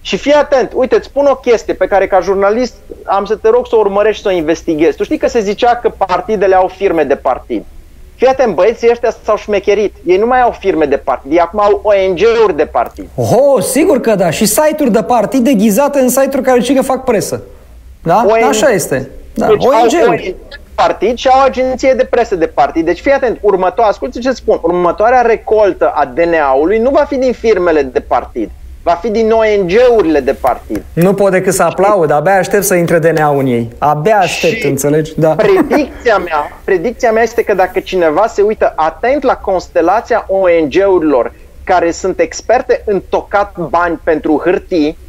Și fii atent, uite, îți spun o chestie pe care ca jurnalist am să te rog să o urmărești și să o investighezi. Tu știi că se zicea că partidele au firme de partid. Fii atent, băieții ăștia s-au șmecherit. Ei nu mai au firme de partid, ei acum au ONG-uri de partid. Oh, sigur că da. Și site-uri de partid deghizate în site-uri care zic că fac presă. Da? Așa este. Da. Deci ONG-uri. Partid și au agenție de presă de partid. Deci fii atent, ascultă ce spun, următoarea recoltă a DNA-ului nu va fi din firmele de partid, va fi din ONG-urile de partid. Nu pot decât să aplaud, abia aștept să intre DNA-ul în ei. Abia aștept, înțelegi? Da. Predicția mea este că dacă cineva se uită atent la constelația ONG-urilor care sunt experte în tocat bani pentru hârtii,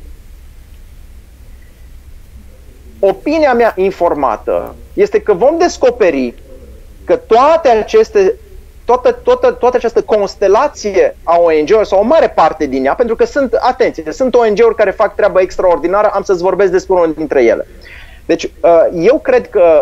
opinia mea informată este că vom descoperi că toată această constelație a ONG-urilor, sau o mare parte din ea, pentru că sunt ONG-uri care fac treabă extraordinară, am să-ți vorbesc despre unul dintre ele. Deci, eu cred că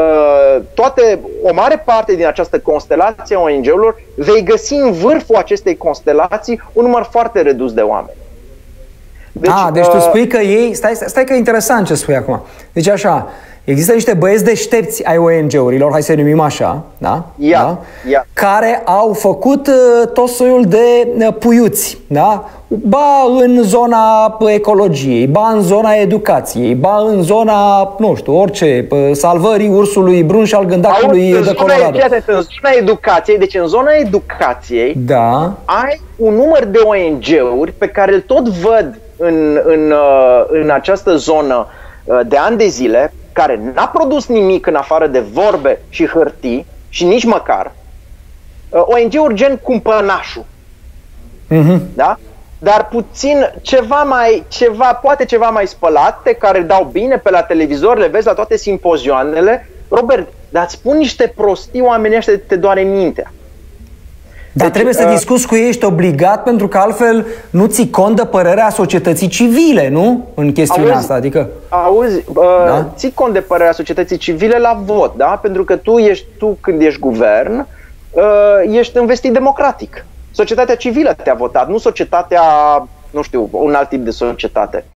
o mare parte din această constelație a ONG-urilor vei găsi în vârful acestei constelații un număr foarte redus de oameni. Deci tu spui că ei... Stai că e interesant ce spui acum. Deci așa, există niște băieți deștepți ai ONG-urilor, hai să-i numim așa, da? Care au făcut tot soiul de puiuți, da? Ba în zona ecologiei, ba în zona educației, ba în zona, nu știu, orice, salvării ursului brun și al gândacului de Colorado. În zona educației, deci în zona educației, da, ai un număr de ONG-uri pe care îl tot văd în această zonă de ani de zile, care n-a produs nimic în afară de vorbe și hârtii, și nici măcar ONG-uri gen Cumpănașul. Da? Dar puțin, poate ceva mai spălate, care dau bine pe la televizor, le vezi la toate simpozioanele. Robert, dar îți spun niște prostii, oamenii ăștia te doare mintea. Dar trebuie să discuți cu ei, ești obligat, pentru că altfel nu ții cont de părerea societății civile, nu? În chestiunea asta, adică... Da? Ții cont de părerea societății civile la vot, da? Pentru că tu când ești guvern, ești investit democratic. Societatea civilă te-a votat, nu societatea, nu știu, un alt tip de societate.